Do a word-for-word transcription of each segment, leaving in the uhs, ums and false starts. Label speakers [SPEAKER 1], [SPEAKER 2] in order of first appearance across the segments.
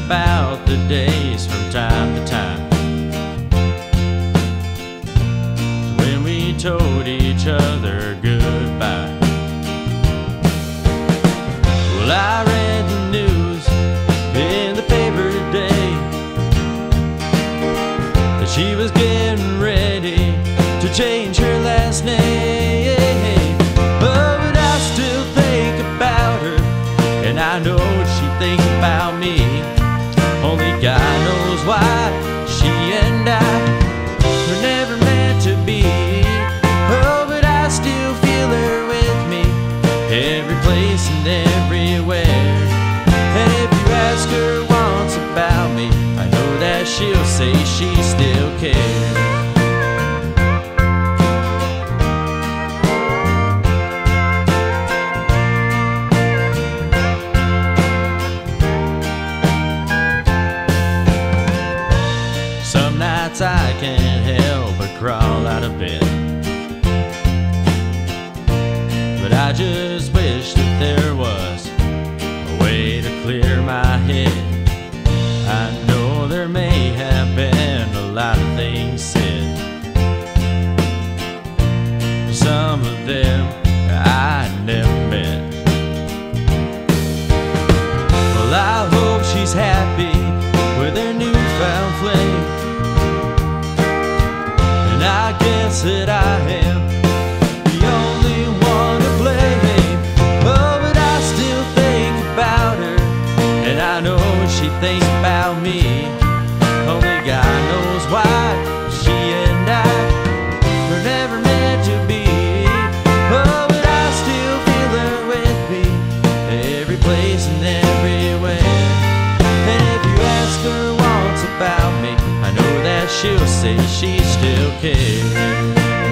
[SPEAKER 1] about the days from time to time when we told each other goodbye. Well, I read the news in the paper today that she was getting ready to change her last name. Oh, but I still think about her, and I know she thinks about me. Only God knows why she and I were never meant to be. Oh, but I still feel her with me, every place and everywhere. And if you ask her once about me, I know that she'll say she still cares. Some nights I can't help but crawl out of bed, but I just wish that there was a way to clear my head. I know there may have been a lot of things said, some of them I never met. Well, I hope she's happy with her newfound flame, and I guess that I am the only one to blame. Oh, but I still think about her, and I know she thinks about me. Only God knows why she and I were never meant to be. Oh, but I still feel her with me, every place and everywhere. And if you ask her once about me, I know that she'll say she still cares.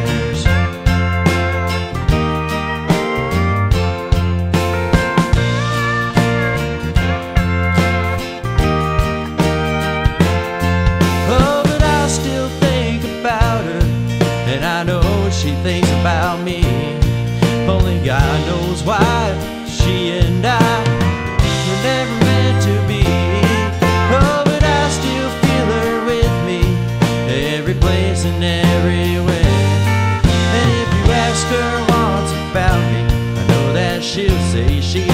[SPEAKER 1] Oh, but I still think about her, and I know she thinks about me. Only God knows why she and I were never meant to be. Oh, but I still feel her with me, every place and everywhere. And if you ask her once about me, I know that she'll say she